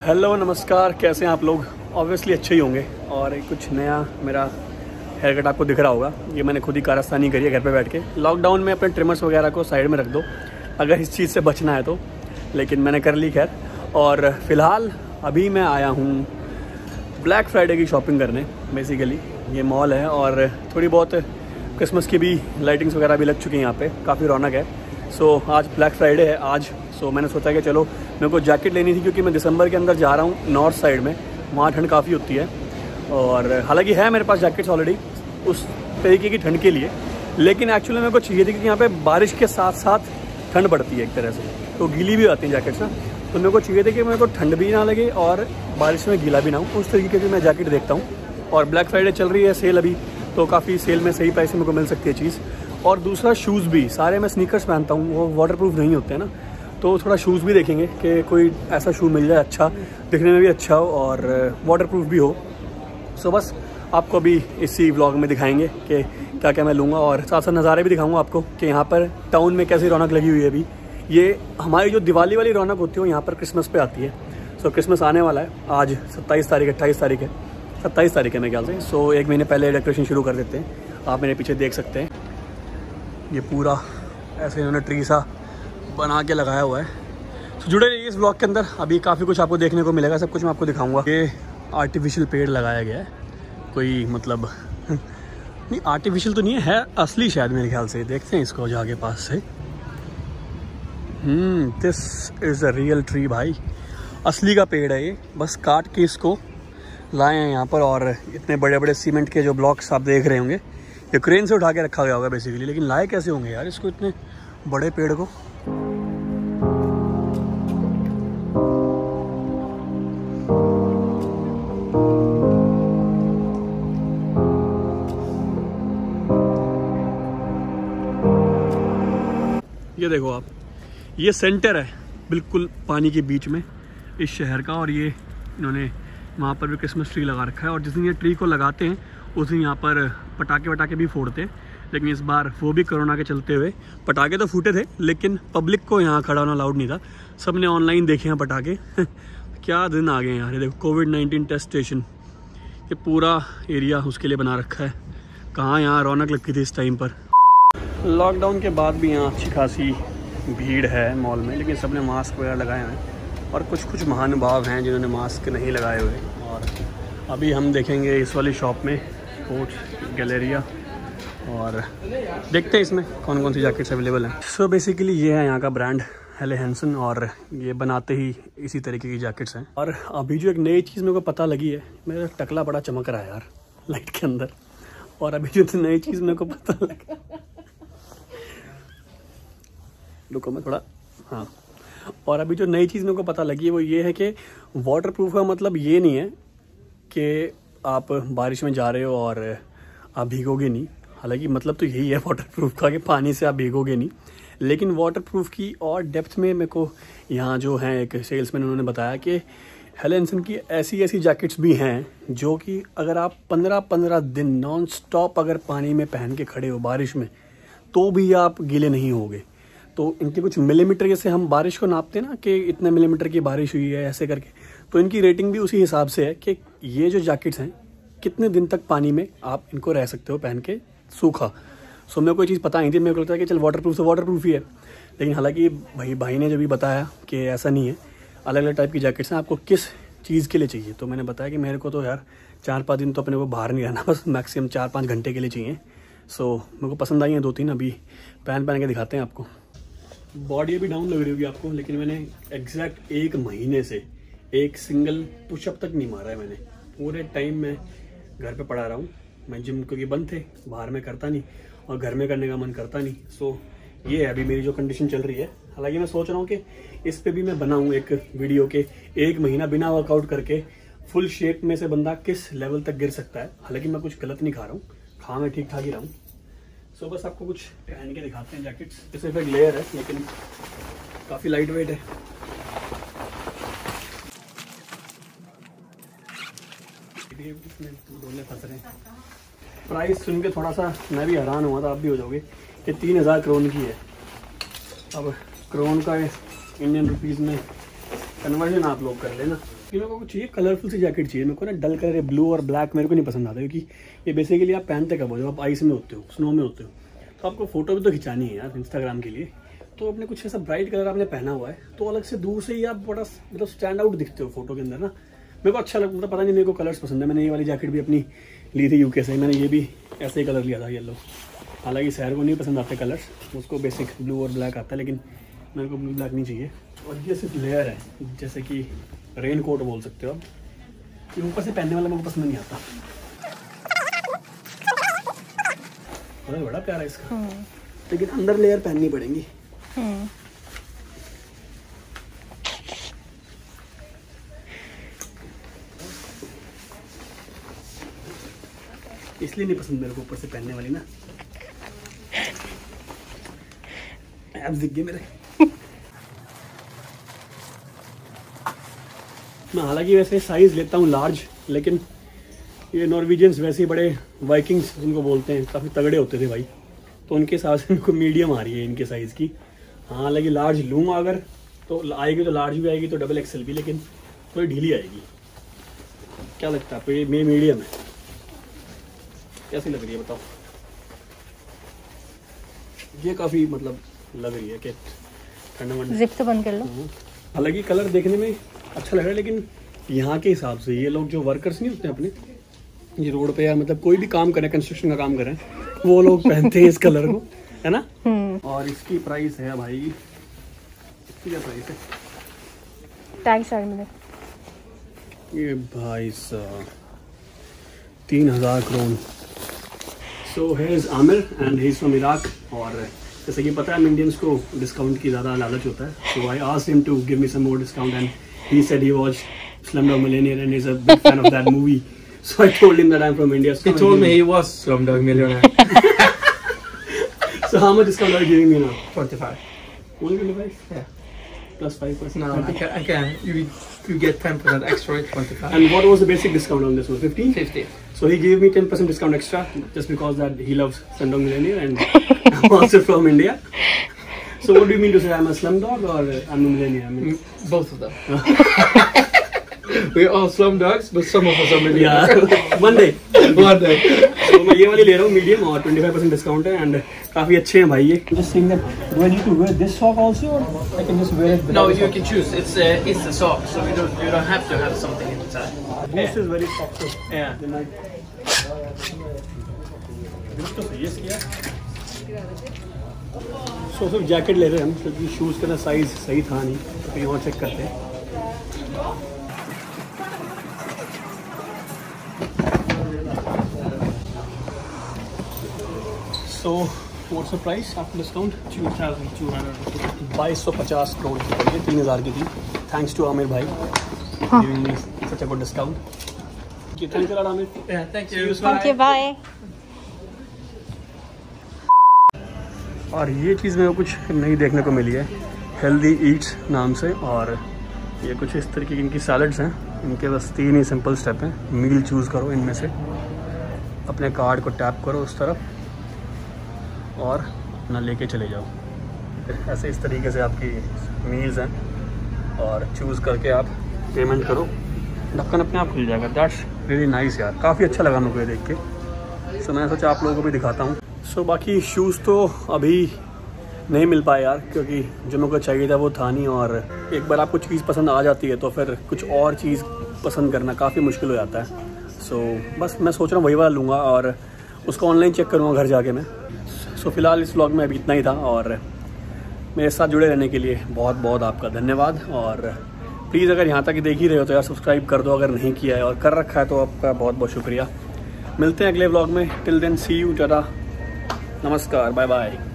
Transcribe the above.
Hello नमस्कार, कैसे हैं आप लोग। ऑब्वियसली अच्छे ही होंगे। और कुछ नया मेरा हेयर कट आपको दिख रहा होगा। ये मैंने खुद ही कारस्तानी करी है घर पे बैठ के। लॉकडाउन में अपने ट्रिमर्स वगैरह को साइड में रख दो अगर इस चीज़ से बचना है तो, लेकिन मैंने कर ली खैर। और फ़िलहाल अभी मैं आया हूँ ब्लैक फ्राइडे की शॉपिंग करने। बेसिकली ये मॉल है और थोड़ी बहुत क्रिसमस की भी लाइटिंग्स वगैरह भी लग चुकी हैं यहाँ पे, काफ़ी रौनक है। सो आज ब्लैक फ्राइडे है आज। सो मैंने सोचा कि चलो मेरे को जैकेट लेनी थी क्योंकि मैं दिसंबर के अंदर जा रहा हूँ नॉर्थ साइड में, वहाँ ठंड काफ़ी होती है। और हालांकि है मेरे पास जैकेट्स ऑलरेडी उस तरीके की ठंड के लिए, लेकिन एक्चुअली मेरे को चाहिए थी क्योंकि यहाँ पे बारिश के साथ साथ ठंड पड़ती है एक तरह से, तो गीली भी आती हैं जैकेट्स ना। तो मेरे को चाहिए थी कि मेरे को ठंड भी ना लगे और बारिश में गीला भी ना हो, उस तरीके की मैं जैकेट देखता हूँ। और ब्लैक फ्राइडे चल रही है सेल अभी, तो काफ़ी सेल में सही प्राइस में मेरे को मिल सकती है चीज़। और दूसरा शूज़ भी, सारे मैं स्नीकर्स पहनता हूँ, वो वाटरप्रूफ नहीं होते हैं ना, तो थोड़ा शूज़ भी देखेंगे कि कोई ऐसा शू मिल जाए अच्छा, दिखने में भी अच्छा हो और वाटरप्रूफ भी हो। सो बस आपको अभी इसी व्लॉग में दिखाएंगे कि क्या क्या मैं लूँगा, और साथ साथ नज़ारे भी दिखाऊंगा आपको कि यहाँ पर टाउन में कैसी रौनक लगी हुई है अभी। ये हमारी जो दिवाली वाली रौनक होती है वो यहाँ पर क्रिसमस पे आती है। सो क्रिसमस आने वाला है, आज 27 तारीख 28 तारीख है, 27 तारीख है मेरे ख्याल से। सो एक महीने पहले डेकोरेशन शुरू कर देते हैं। आप मेरे पीछे देख सकते हैं ये पूरा ऐसे इन्होंने ट्री सा बना के लगाया हुआ है। तो जुड़े रहिए इस ब्लॉग के अंदर, अभी काफ़ी कुछ आपको देखने को मिलेगा, सब कुछ मैं आपको दिखाऊंगा। ये आर्टिफिशियल पेड़ लगाया गया है, कोई मतलब नहीं आर्टिफिशियल तो नहीं है असली शायद मेरे ख्याल से। देखते हैं इसको जाके पास से। This is a real tree भाई, असली का पेड़ है ये। बस काट के इसको लाए हैं यहाँ पर, और इतने बड़े बड़े सीमेंट के जो ब्लॉक्स आप देख रहे होंगे ये क्रेन से उठा के रखा गया होगा बेसिकली। लेकिन लाए कैसे होंगे यार इसको, इतने बड़े पेड़ को। ये देखो आप, ये सेंटर है बिल्कुल पानी के बीच में इस शहर का, और ये इन्होंने वहाँ पर भी क्रिसमस ट्री लगा रखा है। और जिस दिन ये ट्री को लगाते हैं उस दिन यहाँ पर पटाखे वटाखे भी फोड़ते हैं, लेकिन इस बार वो भी कोरोना के चलते हुए पटाखे तो फूटे थे, लेकिन पब्लिक को यहाँ खड़ा होना अलाउड नहीं था। सब ने ऑनलाइन देखे हैं पटाखे। क्या दिन आ गए यार। ये देखो कोविड-19 टेस्ट स्टेशन, ये पूरा एरिया उसके लिए बना रखा है। कहाँ यहाँ रौनक लगती थी इस टाइम पर। लॉकडाउन के बाद भी यहाँ अच्छी खासी भीड़ है मॉल में, लेकिन सब ने मास्क वगैरह लगाए हुए हैं, और कुछ कुछ महानुभाव हैं जिन्होंने मास्क नहीं लगाए हुए। और अभी हम देखेंगे इस वाली शॉप में, स्पोर्ट्स गैलेरिया, और देखते हैं इसमें कौन कौन सी जैकेट्स अवेलेबल हैं। सो बेसिकली ये है यहाँ का ब्रांड हेले हैंसन, और ये बनाते ही इसी तरीके की जैकेट्स हैं। और अभी जो एक नई चीज़ मेरे को पता लगी है, मेरा टकला बड़ा चमक रहा है यार लाइट के अंदर। और अभी जो नई चीज़ मेरे को पता लगा, रुको मैं थोड़ा, हाँ। और अभी जो नई चीज़ मेरे को पता लगी है वो ये है कि वाटरप्रूफ का मतलब ये नहीं है कि आप बारिश में जा रहे हो और आप भीगोगे नहीं। हालांकि मतलब तो यही है वाटरप्रूफ का कि पानी से आप भीगोगे नहीं, लेकिन वाटरप्रूफ की और डेप्थ में मेरे को यहाँ जो है एक सेल्समैन उन्होंने बताया कि हेले हैंसन की ऐसी ऐसी जैकेट्स भी हैं जो कि अगर आप 15-15 दिन नॉन स्टॉप अगर पानी में पहन के खड़े हो बारिश में, तो भी आप गीले नहीं होगे। तो इनके कुछ मिलीमीटर, जैसे हम बारिश को नापते हैं ना कि इतने मिलीमीटर की बारिश हुई है ऐसे करके, तो इनकी रेटिंग भी उसी हिसाब से है कि ये जो जैकेट्स हैं कितने दिन तक पानी में आप इनको रह सकते हो पहन के सूखा। सो मेरे को कोई चीज़ पता नहीं थी, मेरे को लगता है कि चल वाटरप्रूफ तो वाटरप्रूफ ही है, लेकिन हालांकि भाई ने जब भी बताया कि ऐसा नहीं है, अलग अलग टाइप की जैकेट्स हैं, आपको किस चीज़ के लिए चाहिए। तो मैंने बताया कि मेरे को तो यार 4-5 दिन तो अपने को बाहर नहीं रहना, बस मैक्सिमम 4-5 घंटे के लिए चाहिए। सो मेरे को पसंद आई हैं 2-3, अभी पहन के दिखाते हैं आपको। बॉडी अभी डाउन लग रही होगी आपको, लेकिन मैंने एग्जैक्ट 1 महीने से एक सिंगल पुशअप तक नहीं मारा है मैंने। पूरे टाइम मैं घर पे पड़ा रहा हूँ। मैं जिम क्योंकि बंद थे, बाहर में करता नहीं और घर में करने का मन करता नहीं। सो ये है अभी मेरी जो कंडीशन चल रही है। हालांकि मैं सोच रहा हूँ कि इस पे भी मैं बनाऊँ एक वीडियो के 1 महीना बिना वर्कआउट करके फुल शेप में से बंदा किस लेवल तक गिर सकता है। हालांकि मैं कुछ गलत नहीं खा रहा हूँ, खा मैं ठीक ठाक ही रहा हूँ। सो बस आपको कुछ पहन के दिखाते हैं जैकेट्स। जैसे एक लेयर है लेकिन काफ़ी लाइट वेट है। फंस रहे हैं। प्राइस सुन के थोड़ा सा मैं भी हैरान हुआ था, आप भी हो जाओगे कि 3000 करोड़ की है। अब करोड़ का इंडियन रुपीज़ में कन्वर्जन आप लोग कर लेना। कि मेरे को कुछ चाहिए कलरफुल सी जैकेट चाहिए। मेरे को ना डल कलर ब्लू और ब्लैक मेरे को नहीं पसंद आता, क्योंकि ये बेसिकली आप पहनते कब हो जब आप आइस में होते हो, स्नो में होते हो, तो आपको फोटो भी तो खिंचानी है यार इंस्टाग्राम के लिए। तो अपने कुछ ऐसा ब्राइट कलर आपने पहना हुआ है तो अलग से दूर से ही आप बड़ा मतलब स्टैंड आउट दिखते हो फोटो के अंदर ना। मेरे को अच्छा लगता, पता नहीं मेरे को कलर्स पसंद है। मैंने ये वाली जैकेट भी अपनी ली थी यूके से, मैंने ये भी ऐसे ही कलर लिया था येलो। हालांकि शहर को नहीं पसंद आते कलर्स, उसको बेसिक ब्लू और ब्लैक आता है, लेकिन मेरे को ब्लू ब्लैक नहीं चाहिए। और ये सिर्फ लेयर है, जैसे कि रेन कोट बोल सकते हो आप। ये ऊपर से पहनने वाला मेरे को पसंद नहीं आता। बड़ा प्यारा है इसका, लेकिन अंदर लेयर पहननी पड़ेगी। इसलिए नहीं पसंद मेरे को ऊपर से पहनने वाली ना, एब्स दिख गए मेरे। मैं हालांकि वैसे साइज लेता हूँ लार्ज, लेकिन ये नॉर्वेजियंस वैसे ही बड़े वाइकिंग्स जिनको बोलते हैं काफ़ी तगड़े होते थे भाई, तो उनके हिसाब से मेरे को मीडियम आ रही है इनके साइज़ की। हाँ हालांकि लार्ज लूँगा अगर तो आएगी, तो लार्ज भी आएगी, तो डबल एक्सेल भी, लेकिन थोड़ी ढीली आएगी। क्या लगता है आपको? ये मीडियम है, कैसी लग रही है बताओ? ये काफ़ी मतलब लग रही है कि ठंडा वंडा। जिप तो बंद कर लो। हालांकि कलर देखने में अच्छा लग रहा है, लेकिन यहाँ के हिसाब से ये लोग जो वर्कर्स नहीं होते अपने ये रोड पे या मतलब कोई भी काम करें, कंस्ट्रक्शन का काम करें, वो लोग पहनते हैं इस कलर को, है ना। और इसकी प्राइस है भाई, इसकी क्या प्राइस है? टैग साइड में ये भाई 3000 क्रोन। So here is Aamir and he is from Iraq. और जैसे कि पता है इंडियंस को डिस्काउंट की ज़्यादा लालच होता है, so I asked him to give me some more discount and he said he watched Slumdog Millionaire and he's a big fan of that movie. So I told him that I'm from India. So he told me he was Slumdog Millionaire. So how much discount are you giving me now? 25. Only 25? Yeah. Plus 5%. No, I can. You get 10% extra at 25. And what was the basic discount on this one? 15? 50. So he gave me 10% discount extra just because that he loves Slumdog Millionaire and I'm also from India. So what do you mean to say? I'm a slumdog or I'm a millionaire? I mean, both of them. We're all slumdogs, but some of us are millionaires. Yeah, one day. One day. So मैं ये वाली ले रहा हूँ medium और 25% discount है and काफी अच्छे हैं भाई ये। Just saying that do I need to wear this sock also or I can just wear it? No, you can choose. It's the sock, so you don't have to have something inside. This is very soft. Yeah. Then I this तो सही है इसकी। सो सिर्फ jacket ले रहे हैं हम, क्योंकि शूज़ का ना साइज़ सही था नहीं, तो यहाँ चेक करते हैं। So what's the price after discount? 2250 crore की पड़ी है, 3000 की थी। थैंक्स टू आमिर भाई giving me such a good discount. Thanks a lot Aamir. Thank you. Okay bye. और ये चीज़ मेरे को कुछ नई देखने को मिली है, हेल्दी ईट्स नाम से। और ये कुछ इस तरीके की इनकी सैलड्स हैं, इनके बस 3 ही सिंपल स्टेप हैं। मील चूज़ करो इनमें से, अपने कार्ड को टैप करो उस तरफ और ना लेके चले जाओ। ऐसे इस तरीके से आपकी मील्स हैं और चूज़ करके आप पेमेंट करो, ढक्कन अपने आप खुल जाएगा। दैट्स रियली नाइस यार, काफ़ी अच्छा लगा मेरे को ये देख के। सो मैंने सोचा आप लोगों को भी दिखाता हूँ। सो बाकी शूज़ तो अभी नहीं मिल पाए यार, क्योंकि जो मेरे को चाहिए था वो था नहीं। और एक बार आपको चीज़ पसंद आ जाती है तो फिर कुछ और चीज़ पसंद करना काफ़ी मुश्किल हो जाता है। सो बस मैं सोच रहा हूँ वही वाला लूँगा और उसको ऑनलाइन चेक करूँगा घर जाके मैं। सो फिलहाल इस व्लॉग में अभी इतना ही था और मेरे साथ जुड़े रहने के लिए बहुत बहुत आपका धन्यवाद। और प्लीज़ अगर यहाँ तक देख ही रहे हो तो यार सब्सक्राइब कर दो अगर नहीं किया है, और कर रखा है तो आपका बहुत बहुत शुक्रिया। मिलते हैं अगले व्लॉग में। टिल देन सी यू, टाटा, नमस्कार, बाय बाय।